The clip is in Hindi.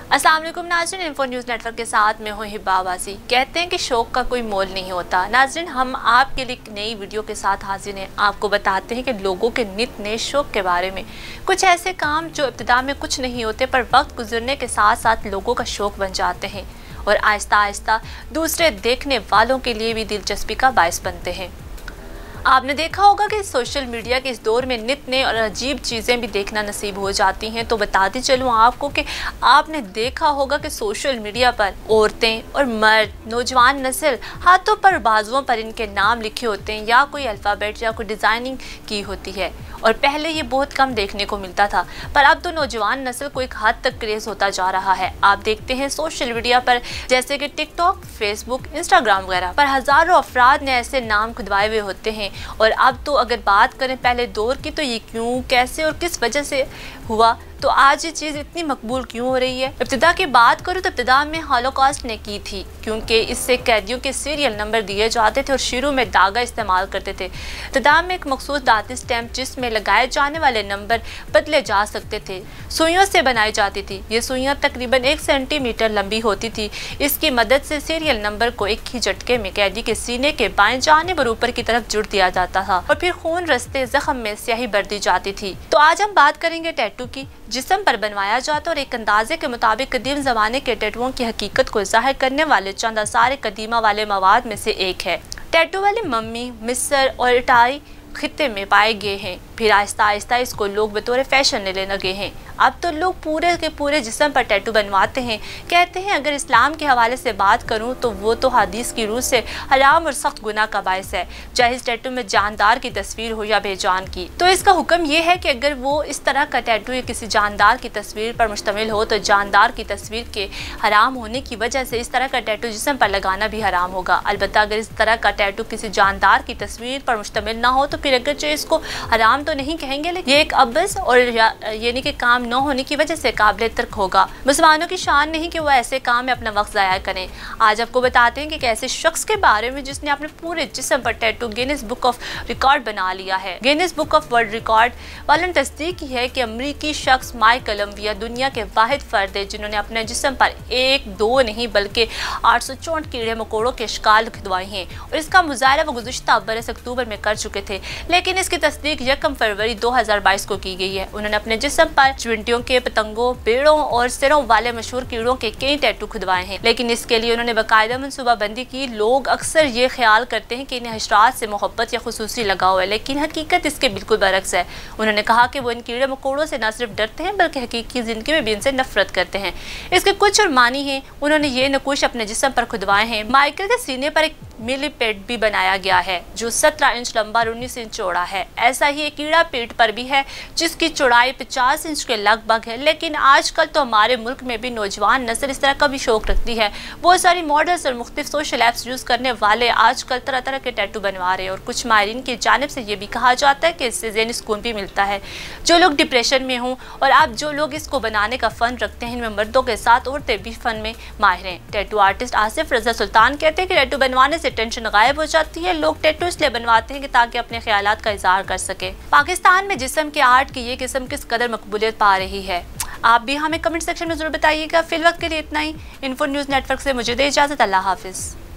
अस्सलाम वालेकुम नाज़रीन, इन्फो न्यूज़ नेटवर्क के साथ मैं हूँ हिब्बा आवासी। कहते हैं कि शौक़ का कोई मोल नहीं होता। नाज़रीन, हम आपके लिए एक नई वीडियो के साथ हाजिर हैं। आपको बताते हैं कि लोगों के नित नए शौक़ के बारे में, कुछ ऐसे काम जो इब्तिदा में कुछ नहीं होते पर वक्त गुजरने के साथ साथ लोगों का शौक़ बन जाते हैं और आहिस्ता आहिस्ता दूसरे देखने वालों के लिए भी दिलचस्पी का बायस बनते हैं। आपने देखा होगा कि सोशल मीडिया के इस दौर में नित नए और अजीब चीज़ें भी देखना नसीब हो जाती हैं। तो बताती चलूँ आपको कि आपने देखा होगा कि सोशल मीडिया पर औरतें और मर्द, नौजवान नस्ल हाथों पर बाजुओं पर इनके नाम लिखे होते हैं या कोई अल्फ़ाबेट या कोई डिज़ाइनिंग की होती है। और पहले ये बहुत कम देखने को मिलता था, पर अब तो नौजवान नस्ल को एक हद तक क्रेज़ होता जा रहा है। आप देखते हैं सोशल मीडिया पर जैसे कि टिकटॉक, फेसबुक, इंस्टाग्राम वगैरह पर हज़ारों अफराद ने ऐसे नाम खुदवाए हुए होते हैं। और अब तो अगर बात करें पहले दौर की, तो ये क्यों, कैसे और किस वजह से हुआ, तो आज ये चीज़ इतनी मकबूल क्यों हो रही है। इब्तिदा की बात करूँ तो इब्तिदा में हॉलोकॉस्ट ने की थी, क्योंकि इससे कैदियों के सीरियल नंबर दिए जाते थे और शुरू में दागा इस्तेमाल करते थे। इब्तिदा में एक मखसूस दाती स्टैम्प जिसमें लगाए जाने वाले नंबर बदले जा सकते थे, सुइयों से बनाई जाती थी। ये सुइयाँ तकरीबन 1 सेंटीमीटर लंबी होती थी। इसकी मदद से सीरियल नंबर को एक ही झटके में कैदी के सीने के बाएं जानिब और ऊपर की तरफ जुड़ दिया जाता था और फिर खून रस्ते जख्म में स्याही भर दी जाती थी। तो आज हम बात करेंगे टैटू की, जिस्म पर बनवाया जाता और एक अंदाजे के मुताबिक कदीम ज़माने के टैटुओं की हकीकत को ज़ाहिर करने वाले चंद आसार कदीमा वाले मवाद में से एक है। टैटू वाली मम्मी मिस्र और इटाई खित्ते में पाए गए हैं, फिर आहिस्ता आहिस्ता इसको लोग बतौर फैशन लेने लगे हैं। अब तो लोग पूरे के पूरे जिस्म पर टैटू बनवाते हैं। कहते हैं अगर इस्लाम के हवाले से बात करूं तो वो तो हदीस की रूह से हराम और सख्त गुनाह का बायस है, चाहे इस टैटू में जानदार की तस्वीर हो या बेजान की। तो इसका हुक्म ये है कि अगर वो इस तरह का टैटू या किसी जानदार की तस्वीर पर मुश्तमिल हो तो जानदार की तस्वीर के हराम होने की वजह से इस तरह का टैटू जिस्म पर लगाना भी हराम होगा। अलबत्ता अगर इस तरह का टैटू किसी जानदार की तस्वीर पर मुश्तमिल ना हो तो फिर अगर जो इसको हराम तो नहीं कहेंगे, लेकिन ये एक अबस और यानी कि काम न होने की वजह से काबिल तर्क होगा। मुसलमानों की शान नहीं कि वह ऐसे काम में अपना वक्त ज़ाया करें। आज आपको बताते हैं कि एक ऐसे शख्स के बारे में जिसने अपने पूरे जिस्म पर tattoo Guinness book of record बना लिया है। Guinness book of world record वालों ने तस्दीक की है कि अमरीकी शख्स माइक कोलंबिया दुनिया के वाहिद फर्द है जिन्होंने अपने जिस्म पर 1, 2 नहीं बल्कि 864 कीड़े मकोड़ों के शिकाल खुदवाए हैं और इसका मुजाहरा वो गुज़िश्ता बरस अक्टूबर में कर चुके थे, लेकिन इसकी तस्दीक 1 फरवरी 2022 को की गई है। उन्होंने अपने जिस्म पर चुंटियों के, पतंगों, पेड़ों और सिरों वाले मशहूर कीड़ों के कई टैटू खुदवाए हैं, लेकिन इसके लिए उन्होंने बाकायदा मनसूबाबंदी की। लोग अक्सर ये ख्याल करते हैं कि इन्हें हशरात से मोहब्बत या खुसूसी लगाव है, लेकिन हकीकत इसके बिल्कुल बरक्स है। उन्होंने कहा कि वो इन कीड़े मकोड़ों से न सिर्फ डरते हैं बल्कि हकीकी जिंदगी में भी इनसे नफरत करते हैं। इसके कुछ और मानी हैं। उन्होंने ये नकुश अपने जिस्म पर खुदवाए हैं। माइकल के सीने पर एक मिलीपेड भी बनाया गया है जो 17 इंच लंबा और 19 इंच चौड़ा है। ऐसा ही एक कीड़ा पेट पर भी है जिसकी चौड़ाई 50 इंच के लगभग है। लेकिन आजकल तो हमारे मुल्क में भी नौजवान नस्ल इस तरह का भी शौक रखती है। बहुत सारी मॉडल्स और मुख्तलिफ सोशल ऐप्स यूज़ करने वाले आजकल तरह तरह के टैटू बनवा रहे हैं और कुछ माहिरीन की जानिब से ये भी कहा जाता है कि इससे ज़हनी सुकून भी मिलता है। जो लोग डिप्रेशन में हों और आप जो लोग इसको बनाने का फ़न रखते हैं, इनमें मर्दों के साथ औरतें भी फ़न में माहिर हैं। टैटू आर्टिस्ट आसिफ रजा सुल्तान कहते हैं कि टैटू बनवाने से टेंशन गायब हो जाती है। लोग टैटू इसलिए बनवाते हैं कि ताकि अपने ख्यालात का इजहार कर सके। पाकिस्तान में जिस्म के आर्ट की ये किस्म किस कदर मकबूलियत पा रही है, आप भी हमें कमेंट सेक्शन में जरूर बताइएगा। फिलहाल के लिए इतना ही। इन्फो न्यूज़ नेटवर्क से मुझे दे इजाज़त। अल्लाह हाफिज़।